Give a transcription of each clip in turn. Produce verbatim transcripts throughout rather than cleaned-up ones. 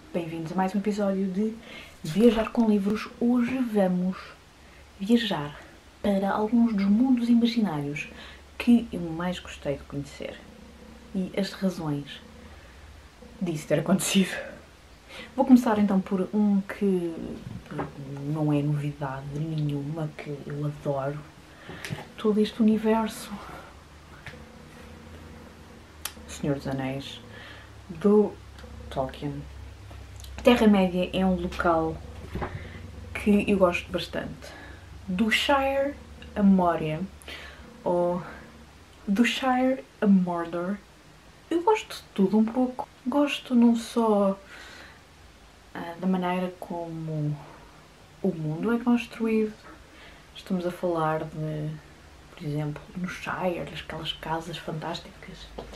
Bem-vindos a mais um episódio de Viajar com Livros. Hoje vamos viajar para alguns dos mundos imaginários que eu mais gostei de conhecer e as razões disso ter acontecido. Vou começar então por um que não é novidade nenhuma, que eu adoro. Todo este universo Senhor dos Anéis, do Tolkien. Terra-média é um local que eu gosto bastante. Do Shire a Moria, ou do Shire a Mordor, eu gosto de tudo um pouco. Gosto não só ah, da maneira como o mundo é construído. Estamos a falar de, por exemplo, no Shire, aquelas casas fantásticas.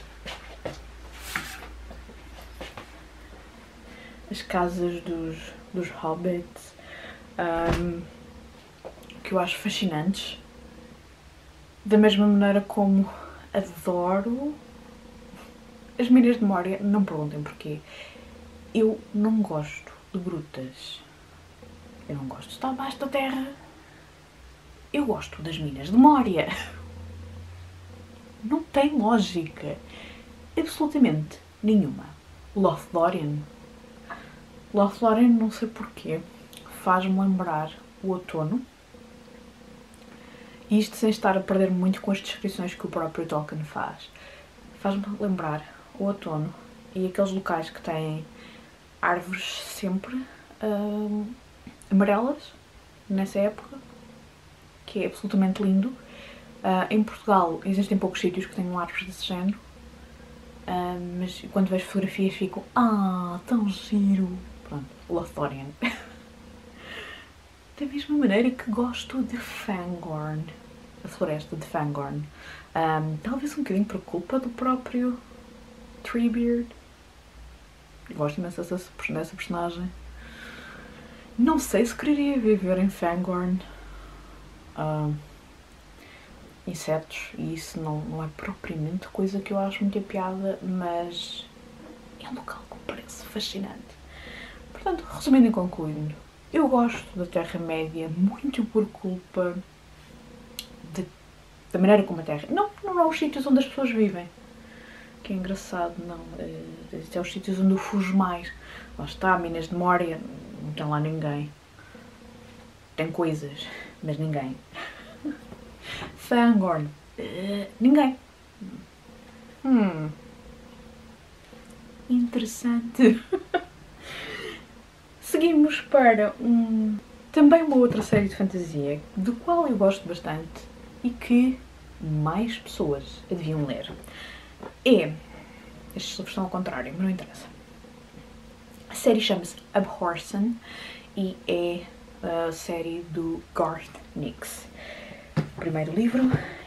As casas dos, dos hobbits, um, que eu acho fascinantes. Da mesma maneira como adoro as Minas de Moria. Não me perguntem porquê. Eu não gosto de grutas. Eu não gosto de estar abaixo da terra. Eu gosto das Minas de Moria. Não tem lógica. Absolutamente nenhuma. Lothlórien. Lothlórien, não sei porquê, faz-me lembrar o outono. E isto sem estar a perder muito com as descrições que o próprio Tolkien faz. Faz-me lembrar o outono e aqueles locais que têm árvores sempre hum, amarelas, nessa época, que é absolutamente lindo. Uh, em Portugal existem poucos sítios que tenham árvores desse género, uh, mas quando vejo fotografias fico, ah, tão giro! Pronto, Lothlórien. Da mesma maneira que gosto de Fangorn, a floresta de Fangorn. Um, talvez um bocadinho por culpa do próprio Treebeard. Gosto imenso dessa, dessa personagem. Não sei se quereria viver em Fangorn. Um, insetos, e isso não, não é propriamente coisa que eu acho muita piada, mas é um local que me parece fascinante. Portanto, resumindo e concluindo, eu gosto da Terra-média muito por culpa de, da maneira como a Terra... Não, não é os sítios onde as pessoas vivem, que é engraçado, não. É, é os sítios onde eu fujo mais. Lá está, Minas de Moria, não tem lá ninguém. Tem coisas, mas ninguém. Fangorn, uh, ninguém. Hum. Interessante. Seguimos para um, também uma outra série de fantasia, do qual eu gosto bastante e que mais pessoas deviam ler. É, estes livros estão ao contrário, mas não interessa. A série chama-se Abhorsen e é a série do Garth Nix. O primeiro livro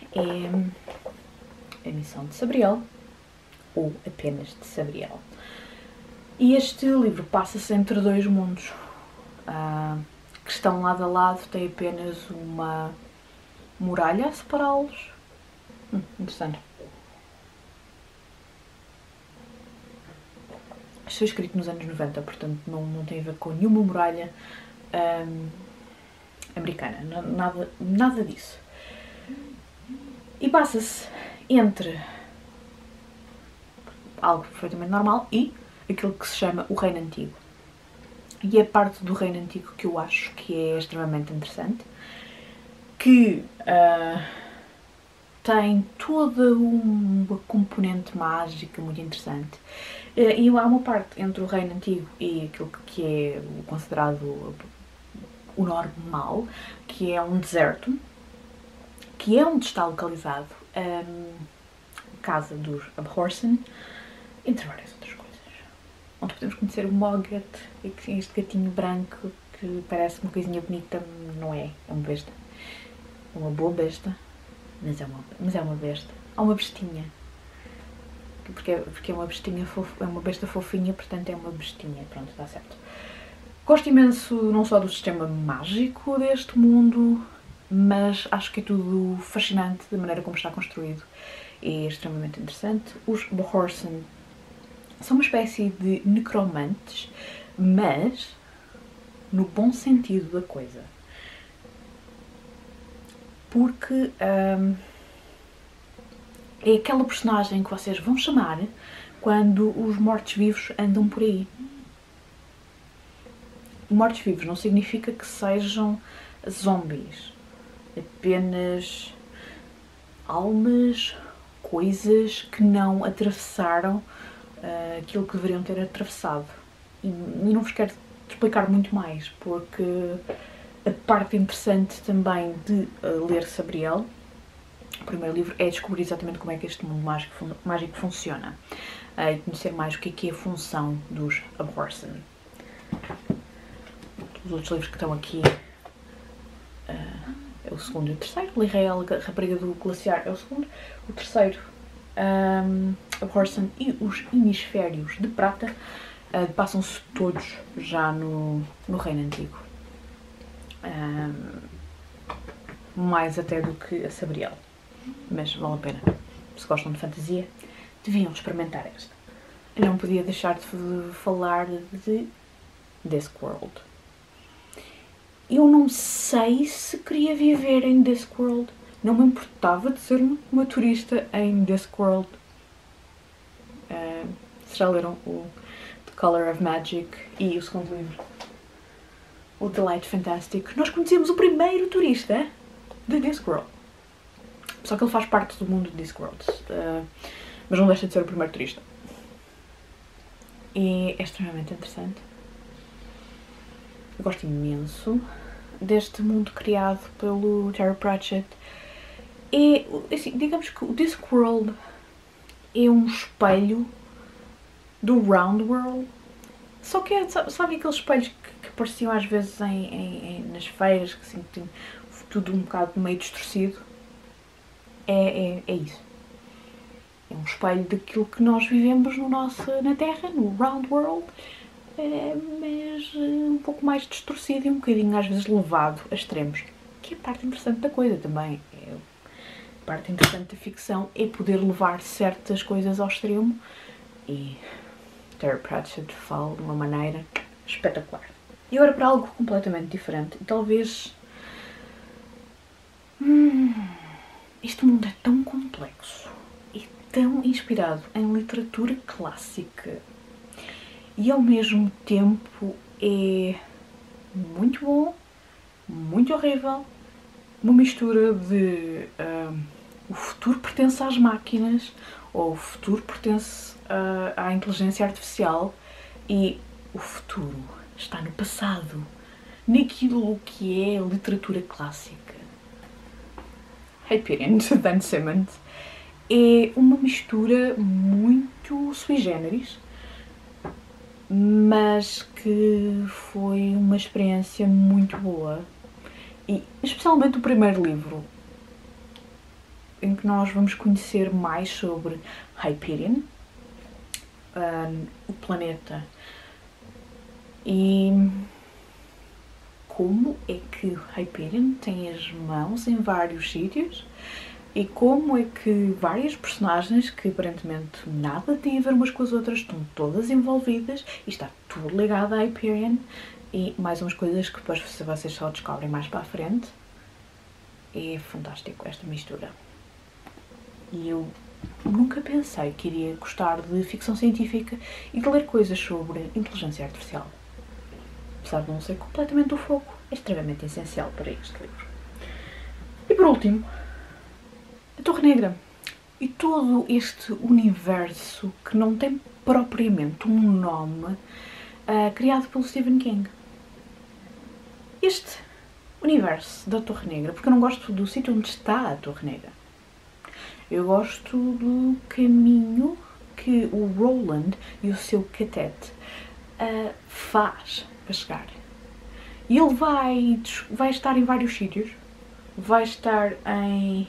é A Missão de Sabriel, ou apenas de Sabriel. E este livro passa-se entre dois mundos, uh, que estão lado a lado, tem apenas uma muralha a separá-los. Hum, interessante. Isto foi escrito nos anos noventa, portanto não, não tem a ver com nenhuma muralha um, americana, nada, nada disso. E passa-se entre algo perfeitamente normal e aquilo que se chama o Reino Antigo. E é parte do Reino Antigo que eu acho que é extremamente interessante, que uh, tem toda uma componente mágica muito interessante. Uh, e há uma parte entre o Reino Antigo e aquilo que é considerado o normal, que é um deserto, que é onde está localizado um, a casa dos Abhorsen, entre várias outras coisas. Onde podemos conhecer o Mogget, e que este gatinho branco que parece uma coisinha bonita, não é, é uma besta. É uma boa besta, mas é uma, mas é uma besta. Há uma bestinha. Porque é, porque é uma bestinha fof, é uma besta fofinha, portanto é uma bestinha, pronto, está certo. Gosto imenso não só do sistema mágico deste mundo, mas acho que é tudo fascinante da maneira como está construído. É extremamente interessante. Os Abhorsen são uma espécie de necromantes mas no bom sentido da coisa. Porque hum, é aquela personagem que vocês vão chamar quando os mortos-vivos andam por aí. Mortos-vivos não significa que sejam zombies, apenas almas, coisas que não atravessaram uh, aquilo que deveriam ter atravessado. E, e não vos quero explicar muito mais, porque a parte interessante também de uh, ler Sabriel, o primeiro livro, é descobrir exatamente como é que este mundo mágico, fun mágico funciona uh, e conhecer mais o que é, que é a função dos Abhorsen. Os outros livros que estão aqui uh, é o segundo e o terceiro. Lirael, a Rapariga do Glaciar, é o segundo. O terceiro, um, Abhorsen e os Hemisférios de Prata, uh, passam-se todos já no, no Reino Antigo. Um, mais até do que a Sabriel. Mas vale a pena. Se gostam de fantasia, deviam experimentar esta. Eu não podia deixar de falar de Discworld. Eu não sei se queria viver em Discworld. Não me importava de ser uma turista em Discworld. Uh, se já leram o The Color of Magic e o segundo livro, o Delight Fantastic, nós conhecemos o primeiro turista de Discworld. Só que ele faz parte do mundo de Discworld. Uh, mas não deixa de ser o primeiro turista. E é extremamente interessante. Eu gosto imenso deste mundo criado pelo Terry Pratchett. É, assim, digamos que o Discworld é um espelho do Roundworld. Só que é, sabe aqueles espelhos que, que apareciam às vezes em, em, em, nas feiras, que assim, tem tudo um bocado meio distorcido? É, é, é isso. É um espelho daquilo que nós vivemos no nosso, na Terra, no Roundworld. É, mas um pouco mais distorcido e um bocadinho às vezes levado a extremos, que é a parte interessante da coisa também. É, a parte interessante da ficção é poder levar certas coisas ao extremo, e Terry Pratchett fala de uma maneira espetacular. E agora para algo completamente diferente, e talvez hum, este mundo é tão complexo e tão inspirado em literatura clássica, e ao mesmo tempo é muito bom, muito horrível, uma mistura de uh, o futuro pertence às máquinas, ou o futuro pertence uh, à inteligência artificial, e o futuro está no passado, naquilo que é a literatura clássica. Hyperion, de Dan Simmons, é uma mistura muito sui generis, mas que foi uma experiência muito boa. E especialmente o primeiro livro, em que nós vamos conhecer mais sobre Hyperion, um, o planeta, e como é que Hyperion tem as mãos em vários sítios, e como é que várias personagens que aparentemente nada têm a ver umas com as outras estão todas envolvidas e está tudo ligado a Hyperion, e mais umas coisas que depois vocês só descobrem mais para a frente. É fantástico esta mistura. E eu nunca pensei que iria gostar de ficção científica e de ler coisas sobre inteligência artificial. Apesar de não ser completamente o foco, é extremamente essencial para este livro. E por último, a Torre Negra e todo este universo que não tem propriamente um nome, uh, criado pelo Stephen King. Este universo da Torre Negra, porque eu não gosto do sítio onde está a Torre Negra. Eu gosto do caminho que o Roland e o seu catete uh, faz para chegar. E ele vai, vai estar em vários sítios. Vai estar em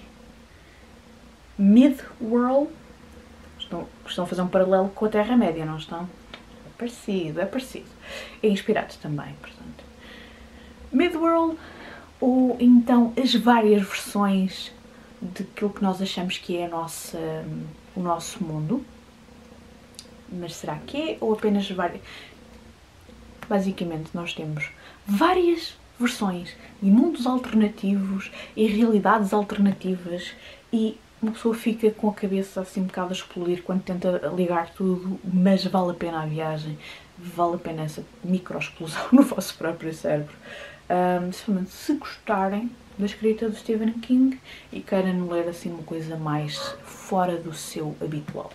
Mid-World. Estão, estão a fazer um paralelo com a Terra-média, não estão? É parecido, é parecido. É inspirado também, portanto. Mid-World, ou então as várias versões daquilo que nós achamos que é a nossa, o nosso mundo. Mas será que é? Ou apenas várias? basicamente nós temos várias versões e mundos alternativos e realidades alternativas e uma pessoa fica com a cabeça assim um bocado a explodir quando tenta ligar tudo, mas vale a pena a viagem, vale a pena essa microexplosão no vosso próprio cérebro. Um, se gostarem da escrita do Stephen King e querem ler assim uma coisa mais fora do seu habitual.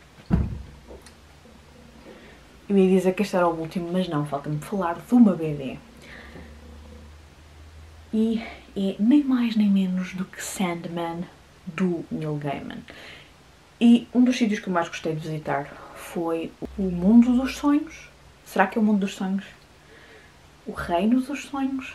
Eu ia dizer que este era o último, mas não, falta-me falar de uma B D. E é nem mais nem menos do que Sandman, do Neil Gaiman. E um dos sítios que eu mais gostei de visitar foi o Mundo dos Sonhos. Será que é o Mundo dos Sonhos? O Reino dos Sonhos?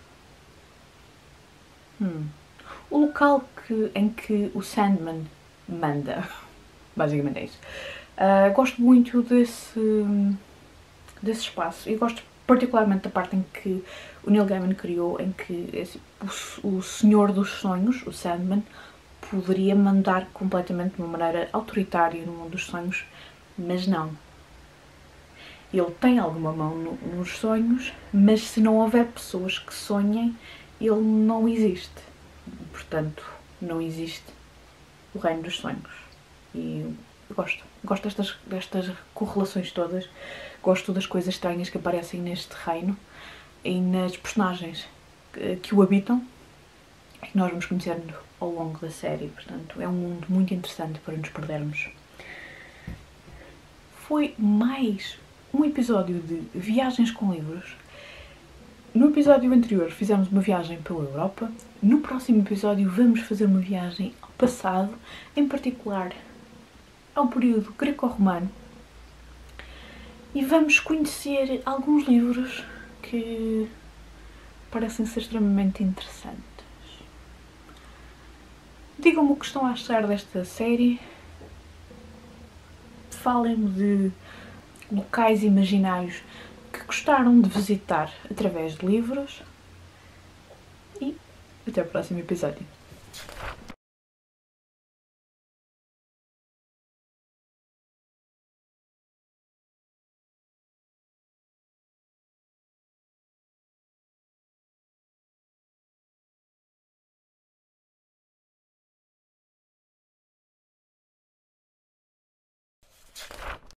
Hum. O local que, em que o Sandman manda. Basicamente é isso. Uh, gosto muito desse, desse espaço e gosto particularmente da parte em que o Neil Gaiman criou, em que esse, o, o Senhor dos Sonhos, o Sandman, poderia mandar completamente de uma maneira autoritária no mundo dos sonhos, mas não. Ele tem alguma mão no, nos sonhos, mas se não houver pessoas que sonhem, ele não existe. Portanto, não existe o reino dos sonhos. E eu gosto. Gosto destas, destas correlações todas. Gosto das coisas estranhas que aparecem neste reino e nas personagens que, que o habitam e que nós vamos conhecendo ao longo da série. Portanto, é um mundo muito interessante para nos perdermos. Foi mais um episódio de Viagens com Livros. No episódio anterior fizemos uma viagem pela Europa. No próximo episódio vamos fazer uma viagem ao passado, em particular ao período greco-romano. E vamos conhecer alguns livros que parecem ser extremamente interessantes. Digam-me o que estão a achar desta série. Falem-me de locais imaginários que gostaram de visitar através de livros. E até o próximo episódio.